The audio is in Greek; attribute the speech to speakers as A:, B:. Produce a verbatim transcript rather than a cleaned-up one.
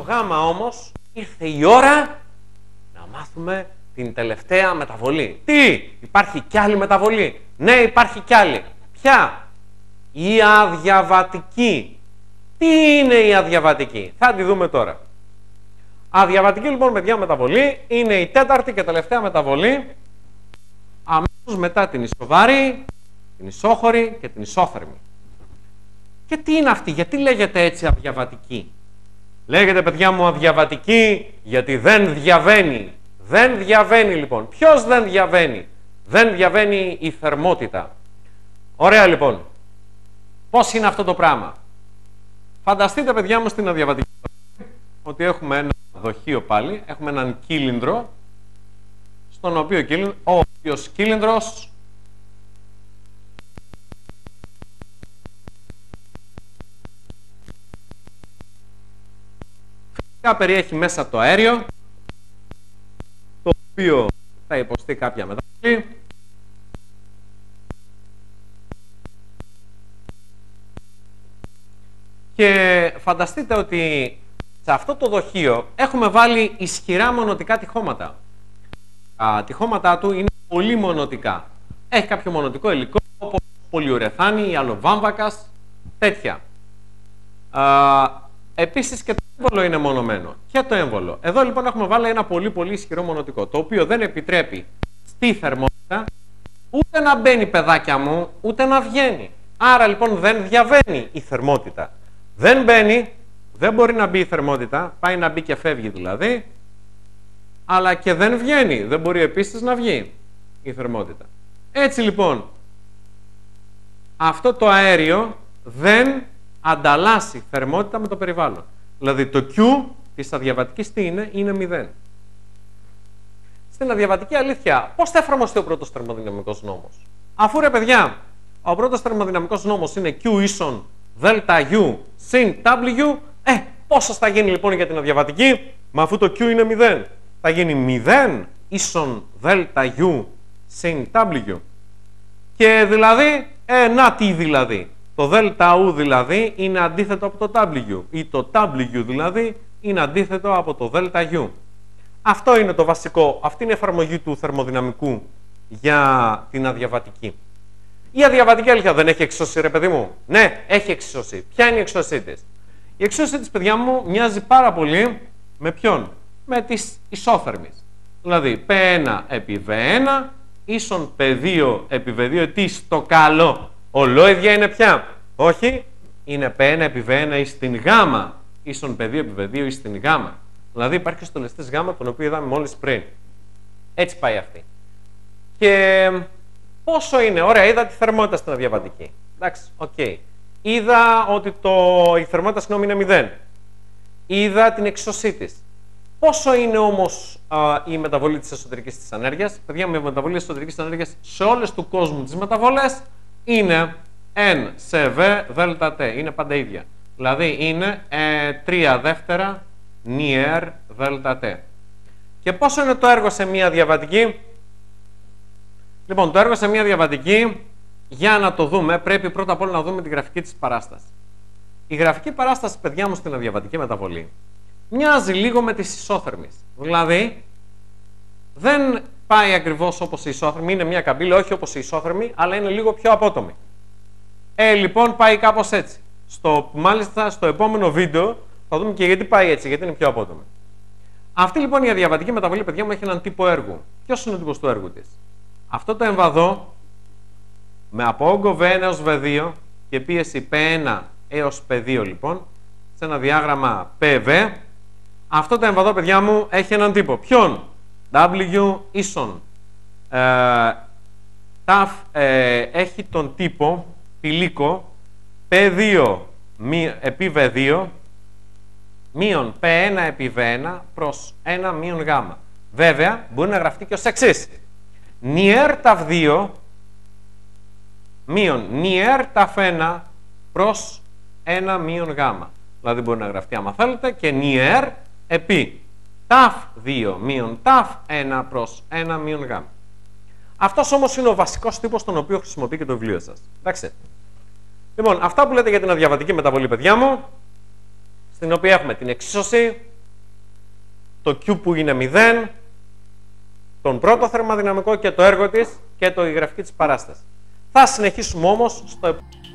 A: γάμα όμως ήρθε η ώρα να μάθουμε την τελευταία μεταβολή. Τι, υπάρχει κι άλλη μεταβολή? Ναι, υπάρχει κι άλλη. Ποια? Η αδιαβατική. Τι είναι η αδιαβατική? Θα τη δούμε τώρα. Αδιαβατική λοιπόν, παιδιά, μεταβολή είναι η τέταρτη και τελευταία μεταβολή αμέσως μετά την ισοβαρή, την ισόχωρη και την ισόθερμη. Και τι είναι αυτή? Γιατί λέγεται έτσι αδιαβατική? Λέγεται, παιδιά μου, αδιαβατική γιατί δεν διαβαίνει. Δεν διαβαίνει λοιπόν. Ποιος δεν διαβαίνει? Δεν διαβαίνει η θερμότητα. Ωραία λοιπόν. Πώς είναι αυτό το πράγμα? Φανταστείτε, παιδιά μου, στην αδιαβατική ότι έχουμε ένα δοχείο πάλι, έχουμε έναν κύλινδρο, στον οποίο κύλινδρο, ο οποίος κύλινδρος φυσικά περιέχει μέσα το αέριο, το οποίο θα υποστεί κάποια μεταβολή. Και φανταστείτε ότι σε αυτό το δοχείο έχουμε βάλει ισχυρά μονοτικά τυχώματα. Τα τυχώματά του είναι πολύ μονοτικά. Έχει κάποιο μονοτικό υλικό, όπως πολυουρεθάνη, ιαλοβάμβακας, τέτοια. Α, επίσης και το έμβολο είναι μονωμένο. Και το έμβολο. Εδώ λοιπόν έχουμε βάλει ένα πολύ πολύ ισχυρό μονοτικό, το οποίο δεν επιτρέπει στη θερμότητα ούτε να μπαίνει, παιδάκια μου, ούτε να βγαίνει. Άρα λοιπόν δεν διαβαίνει η θερμότητα. Δεν μπαίνει, δεν μπορεί να μπει η θερμότητα, πάει να μπει και φεύγει δηλαδή, αλλά και δεν βγαίνει, δεν μπορεί επίσης να βγει η θερμότητα. Έτσι λοιπόν, αυτό το αέριο δεν ανταλλάσσει θερμότητα με το περιβάλλον. Δηλαδή το Q της αδιαβατικής τι είναι? Είναι μηδέν. Στην αδιαβατική αλήθεια, πώς θα εφαρμοστεί ο πρώτος θερμοδυναμικός νόμος? Αφού, ρε παιδιά, ο πρώτος θερμοδυναμικός νόμος είναι Q ίσον δέλτα U συν W, ε, πόσος θα γίνει λοιπόν για την αδιαβατική? Μα αφού το Q είναι μηδέν, θα γίνει μηδέν ίσον δέλτα U συν W. Και δηλαδή, ε, να τι δηλαδή, το δέλτα U δηλαδή είναι αντίθετο από το W, ή το W δηλαδή είναι αντίθετο από το δέλτα U. Αυτό είναι το βασικό, αυτή είναι η εφαρμογή του θερμοδυναμικού για την αδιαβατική. Η αδιαβατική αλήθεια δεν έχει εξίσωση, ρε παιδί μου? Ναι, έχει εξίσωση. Ποια είναι η εξίσωσή της? Η εξίσωση της, παιδιά μου, μοιάζει πάρα πολύ με ποιον? Με τις ισόθερμες. Δηλαδή, πι ένα επί βι ένα ίσον πι δύο επί βι δύο. Τι στο καλό? Ολόιδια είναι πια? Όχι, είναι πι ένα επί βι ένα εις την γάμα ίσον πι δύο επί βι δύο εις την γάμα. Δηλαδή, υπάρχει ο στολιστής γάμα, τον οποίο είδαμε μόλις πριν. Έτσι πάει αυτή. Και πόσο είναι? Ωραία, είδα τη θερμότητα στην αδιαβατική. Εντάξει, οκ. Okay. Είδα ότι το... η θερμότητα, συγγνώμη, είναι μηδέν. Είδα την εξίσωσή της. Πόσο είναι όμως α, η μεταβολή της εσωτερικής της ενέργειας? Παιδιά, με μεταβολή της εσωτερικής ενέργειας σε όλες του κόσμου τις μεταβολές είναι N σε V δέλτα T. Είναι πάντα ίδια. Δηλαδή είναι ε, τρία δεύτερα νιερ δέλτα T. Και πόσο είναι το έργο σε μία διαβατική? Λοιπόν, το έργο σε μία διαβατική, για να το δούμε, πρέπει πρώτα απ' όλα να δούμε τη γραφική της παράσταση. Η γραφική παράσταση, παιδιά μου, στην αδιαβατική μεταβολή μοιάζει λίγο με τις ισόθερμες. Δηλαδή, δεν πάει ακριβώς όπως η ισόθερμη, είναι μια καμπύλα, όχι όπως η ισόθερμη, αλλά είναι λίγο πιο απότομη. Ε, λοιπόν, πάει κάπως έτσι. Στο, μάλιστα, στο επόμενο βίντεο θα δούμε και γιατί πάει έτσι, γιατί είναι πιο απότομη. Αυτή λοιπόν η αδιαβατική μεταβολή, παιδιά μου, έχει έναν τύπο έργου. Ποιος είναι ο τύπος του έργου της? Αυτό το εμβαδό με από όγκο βι ένα έως βι δύο και πίεση πι ένα έως πι δύο λοιπόν, σε ένα διάγραμμα πι βι, αυτό το εμβαδό, παιδιά μου, έχει έναν τύπο. Ποιον? W ίσον ε, ταφ ε, έχει τον τύπο πηλίκο πι δύο επί βι δύο μείον πι ένα επί βι ένα προς ένα μείον γ. Βέβαια, μπορεί να γραφτεί και ως εξής. Νιέρ ταφ δύο μείον νιέρ ταφ ένα προς ένα μείον γ. Δηλαδή μπορεί να γραφτεί, άμα θέλετε, και νιέρ επί ταφ δύο μείον ταφ ένα προς ένα μείον γ. Αυτός όμως είναι ο βασικός τύπος τον οποίο χρησιμοποιεί και το βιβλίο σας. Εντάξει. Λοιπόν, αυτά που λέτε για την αδιαβατική μεταβολή, παιδιά μου, στην οποία έχουμε την εξίσωση, το Q που είναι μηδέν, τον πρώτο θερμοδυναμικό και το έργο της και το η γραφική της παράσταση. Θα συνεχίσουμε όμως στο επόμενο.